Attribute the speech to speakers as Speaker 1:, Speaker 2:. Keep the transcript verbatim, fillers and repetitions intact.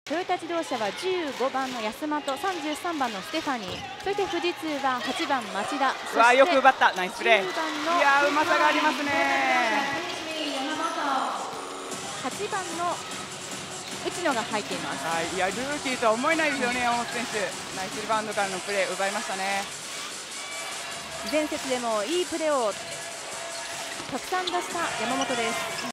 Speaker 1: トヨタ自動車はじゅうごばんの安間とさんじゅうさんばんのステファニー、そして富士通ははちばん町田、
Speaker 2: うわよく奪った、ナイスプレー。い
Speaker 1: じゅうばんの
Speaker 2: やーうまさがありますね。
Speaker 1: はちばんの内野が入っています。
Speaker 2: はい、いやルーキーとは思えないですよね、山本選手。ナイスリバウンドからのプレー奪いましたね。
Speaker 1: 前節でもいいプレーをたくさん出した山本です。